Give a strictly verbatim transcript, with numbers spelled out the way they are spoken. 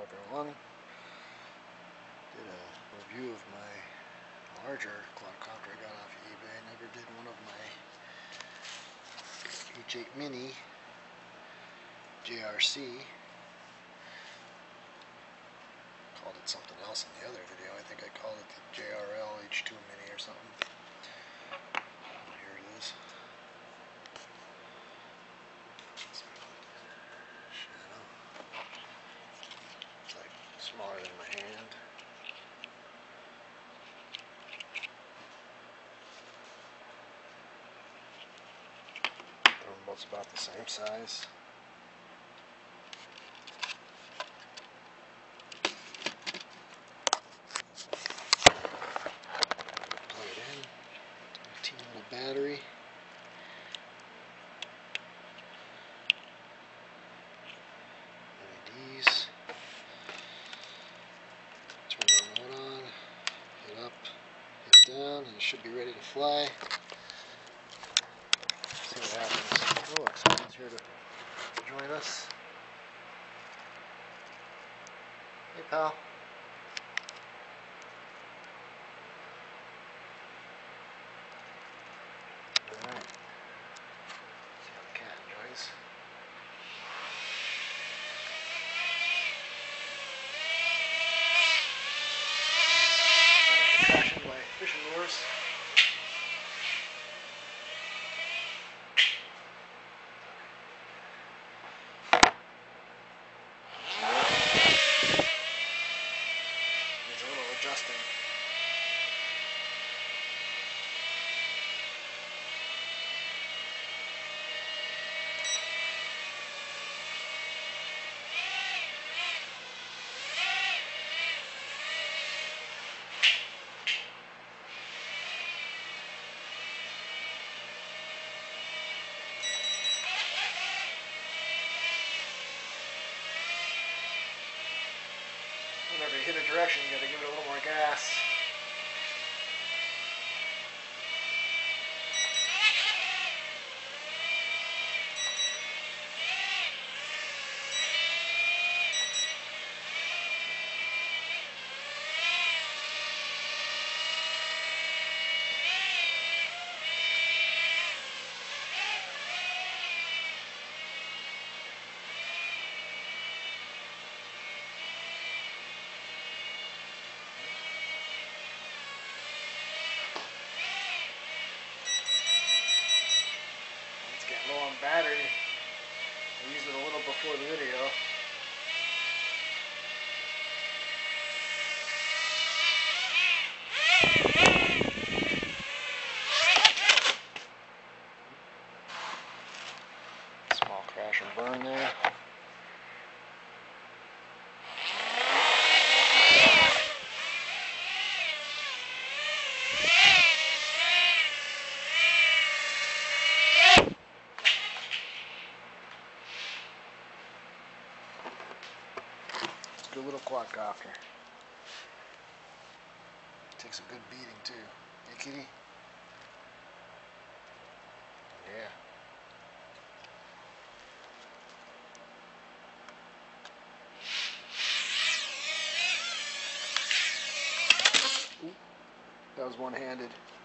everyone. Did a review of my larger quadcopter I got off of eBay. Never did one of my H eight Mini J R C. Called it something else in the other video. I think I called it the J R L H two Mini or something. Here it is. Shadow. It's like smaller than my hand. They're both about the same size. Battery. L E Ds. Turn the remote on. Hit up. Hit down. And it should be ready to fly. See what happens. Oh, look, someone's here to join us. Hey, pal. Alright. See how the cat enjoys. Uh, crashing my fishing lures. Needs a little adjusting. Whenever you hit a direction, you gotta give it a little more gas. Low on battery. I used it a little before the video. Small crash and burn there. Good little quadcopter. Takes a good beating too. Hey, kitty? Yeah. Ooh, that was one-handed.